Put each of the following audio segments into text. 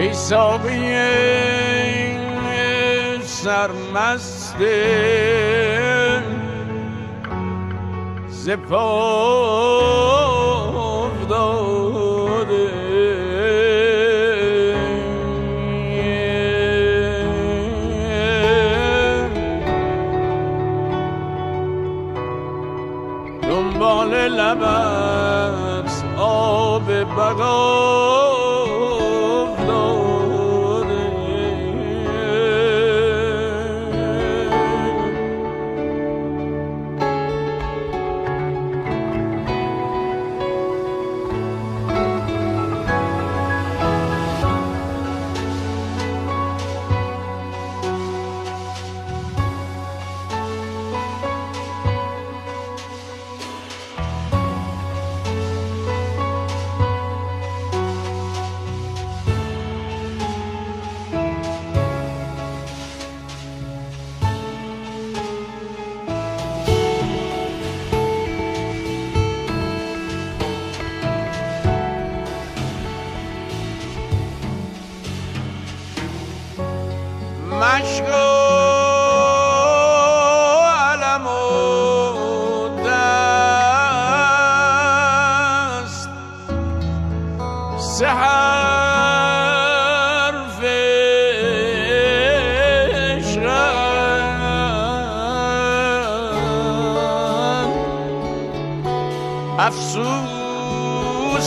ای ساقی سرمست ز پا افتاده دنبال لبت آب بقا مشق و علم و دست سه حرف عشقم افسوس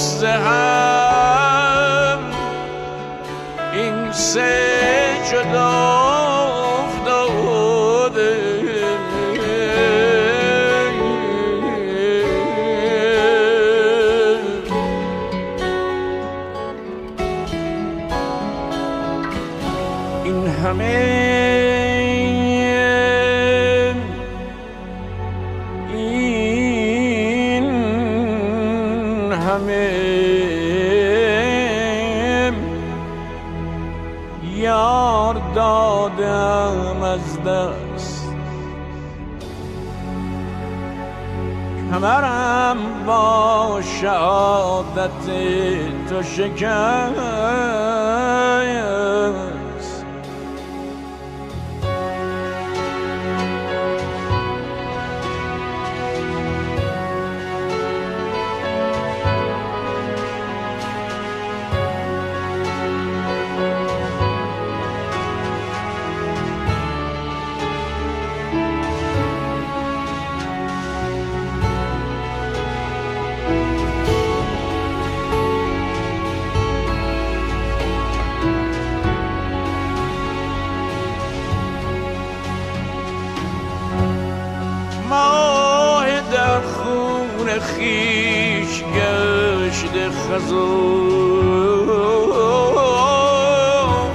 هم این سه جدا این همه یار دادم از دست کمرم با شهادت تو شکست ماه در خون خیش گشت خزان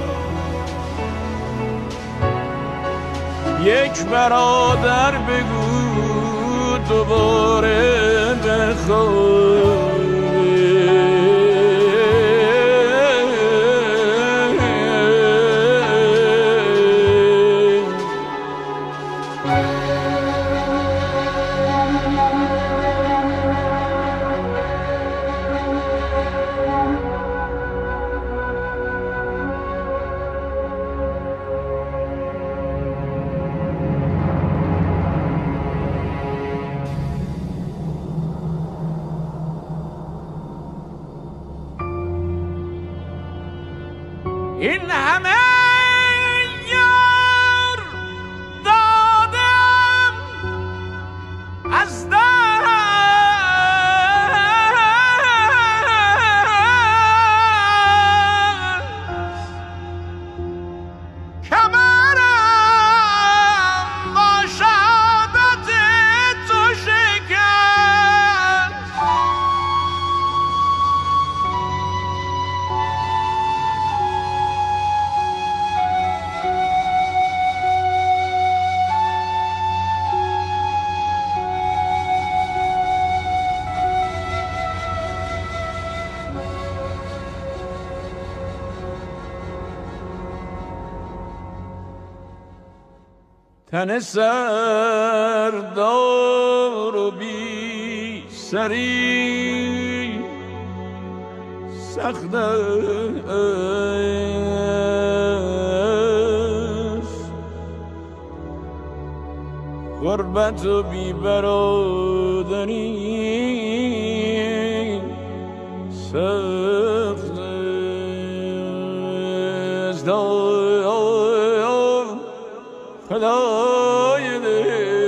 یک برادر بگو دوباره بخواد این همه یار دادم از دست کمرم با شهادت تو شکست تن سردار و بی سری سخت است، غربت و بی برادری سخت است. خدای دل